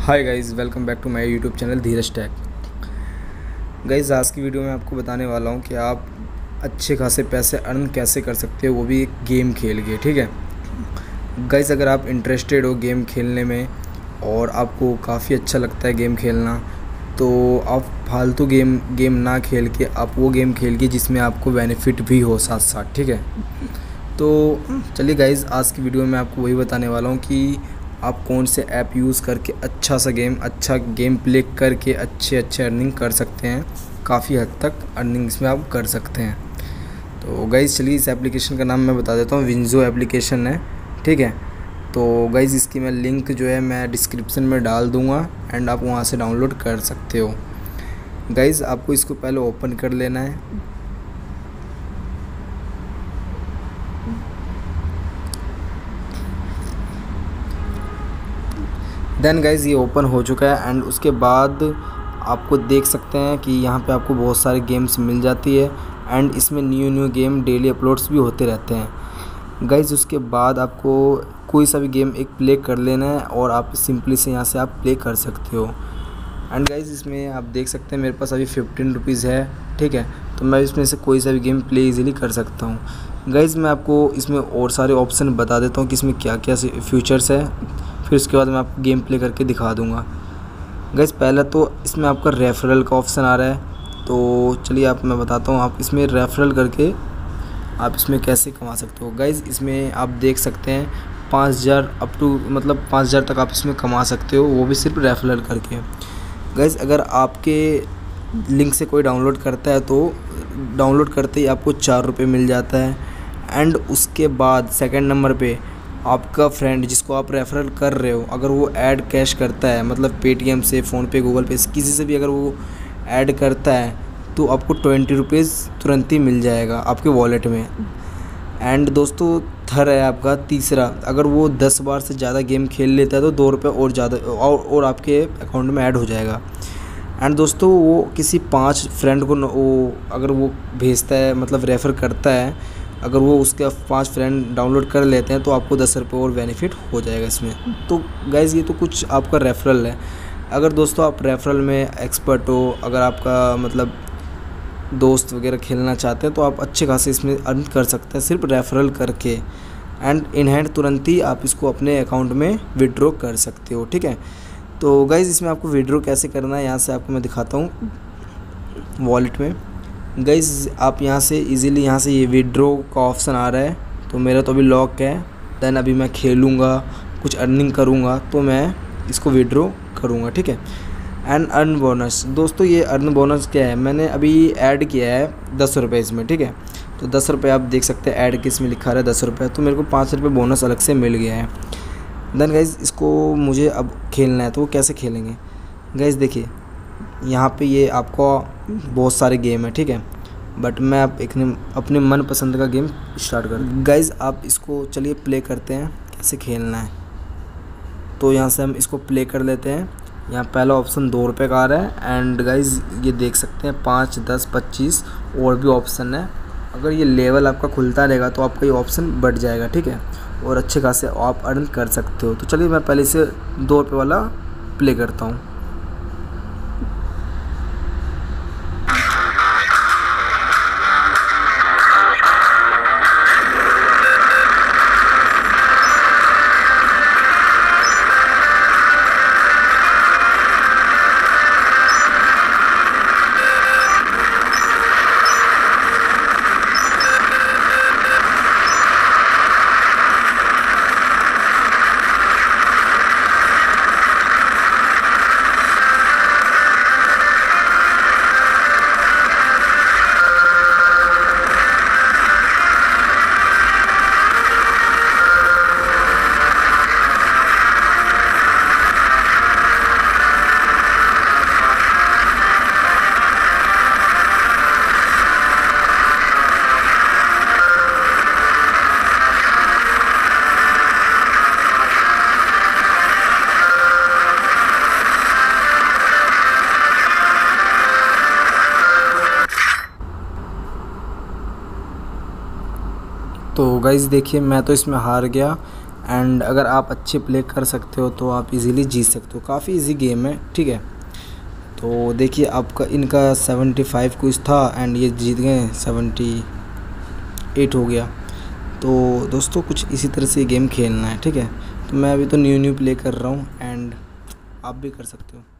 Hi guys, welcome back to my YouTube channel Dheeraj tech. Guys, आज की video में आपको बताने वाला हूँ कि आप अच्छे खासे पैसे अर्न कैसे कर सकते हो, वो भी एक गेम खेल के। ठीक है गाइज़, अगर आप इंटरेस्टेड हो गेम खेलने में और आपको काफ़ी अच्छा लगता है गेम खेलना, तो आप फालतू गेम ना खेल के आप वो गेम खेल के जिसमें आपको बेनिफिट भी हो साथ साथ। ठीक है, तो चलिए गाइज़, आज की वीडियो में आपको वही बताने वाला हूँ कि आप कौन से ऐप यूज़ करके अच्छा गेम प्ले करके अच्छे अर्निंग कर सकते हैं। काफ़ी हद तक अर्निंग इसमें आप कर सकते हैं। तो गाइज़ चलिए, इस एप्लीकेशन का नाम मैं बता देता हूँ। विंजो एप्लीकेशन है। ठीक है, तो गाइज़ इसकी मैं लिंक जो है मैं डिस्क्रिप्शन में डाल दूँगा एंड आप वहाँ से डाउनलोड कर सकते हो। गाइज़ आपको इसको पहले ओपन कर लेना है। देन गाइज़ ये ओपन हो चुका है एंड उसके बाद आपको देख सकते हैं कि यहाँ पे आपको बहुत सारे गेम्स मिल जाती है एंड इसमें न्यू गेम डेली अपलोड्स भी होते रहते हैं। गाइज़ उसके बाद आपको कोई सा भी गेम एक प्ले कर लेना है और आप सिंपली से यहाँ से आप प्ले कर सकते हो। एंड गाइज़ इसमें आप देख सकते हैं मेरे पास अभी 15 रुपीज़ है। ठीक है, तो मैं इसमें से कोई सा भी गेम प्ले इजीली कर सकता हूँ। गाइज़ मैं आपको इसमें और सारे ऑप्शन बता देता हूँ कि इसमें क्या क्या फीचर्स है, फिर उसके बाद मैं आपको गेम प्ले करके दिखा दूँगा। गाइज़ पहला तो इसमें आपका रेफरल का ऑप्शन आ रहा है, तो चलिए मैं बताता हूँ आप इसमें रेफरल करके आप इसमें कैसे कमा सकते हो। गाइज़ इसमें आप देख सकते हैं 5000 अप टू 5000 तक आप इसमें कमा सकते हो, वो भी सिर्फ रेफरल करके। गाइज़ अगर आपके लिंक से कोई डाउनलोड करता है तो डाउनलोड करते ही आपको 4 रुपये मिल जाता है। एंड उसके बाद सेकंड नंबर पे आपका फ्रेंड जिसको आप रेफरल कर रहे हो, अगर वो ऐड कैश करता है, मतलब पेटीएम से, फ़ोनपे, गूगल पे, किसी से भी अगर वो ऐड करता है तो आपको 20 रुपीज़ तुरंत ही मिल जाएगा आपके वॉलेट में। एंड दोस्तों थर्ड है आपका तीसरा, अगर वो 10 बार से ज़्यादा गेम खेल लेता है तो 2 रुपये और ज़्यादा और आपके अकाउंट में ऐड हो जाएगा। एंड दोस्तों वो किसी 5 फ्रेंड को वो अगर वो भेजता है, मतलब रेफ़र करता है, अगर वो उसके 5 फ्रेंड डाउनलोड कर लेते हैं तो आपको 10 रुपये और बेनिफिट हो जाएगा इसमें। तो गाइज़ ये तो कुछ आपका रेफरल है। अगर दोस्तों आप रेफरल में एक्सपर्ट हो, अगर आपका मतलब दोस्त वगैरह खेलना चाहते हैं तो आप अच्छे खासे इसमें अर्न कर सकते हैं सिर्फ रेफरल करके। एंड इन हैंड तुरंत ही आप इसको अपने अकाउंट में विड्रॉ कर सकते हो। ठीक है, तो गाइज़ इसमें आपको विड्रॉ कैसे करना है यहाँ से आपको मैं दिखाता हूँ। वॉलेट में गाइज़ आप यहाँ से इजीली यहाँ से ये विड्रॉ का ऑप्शन आ रहा है, तो मेरा तो अभी लॉक है। देन अभी मैं खेलूँगा, कुछ अर्निंग करूँगा तो मैं इसको विड्रॉ करूँगा। ठीक है, एंड अर्न बोनस, दोस्तों ये अर्न बोनस क्या है, मैंने अभी ऐड किया है 10 रुपये इसमें। ठीक है, तो 10 रुपये आप देख सकते हैं ऐड किस में लिखा रहा है 10 रुपये, तो मेरे को 5 रुपये बोनस अलग से मिल गया है। देन गाइज़ इसको मुझे अब खेलना है, तो वो कैसे खेलेंगे। गाइज़ देखिए यहाँ पे ये आपको बहुत सारे गेम है। ठीक है, बट मैं अब अपने मन पसंद का गेम स्टार्ट कर। गाइज़ आप इसको चलिए प्ले करते हैं कैसे खेलना है। तो यहाँ से हम इसको प्ले कर लेते हैं। यहाँ पहला ऑप्शन 2 रुपये का आ रहा है एंड गाइज़ ये देख सकते हैं 5, 10, 25 और भी ऑप्शन है। अगर ये लेवल आपका खुलता रहेगा तो आपका ये ऑप्शन बढ़ जाएगा। ठीक है, और अच्छे खासे आप अर्न कर सकते हो। तो चलिए मैं पहले इसे 2 रुपये वाला प्ले करता हूँ। तो गाइज़ देखिए मैं तो इसमें हार गया एंड अगर आप अच्छे प्ले कर सकते हो तो आप इजीली जीत सकते हो। काफ़ी इजी गेम है, ठीक है। तो देखिए आपका इनका 75 कुछ था एंड ये जीत गए 78 हो गया। तो दोस्तों कुछ इसी तरह से गेम खेलना है, ठीक है। तो मैं अभी तो न्यू प्ले कर रहा हूँ एंड आप भी कर सकते हो।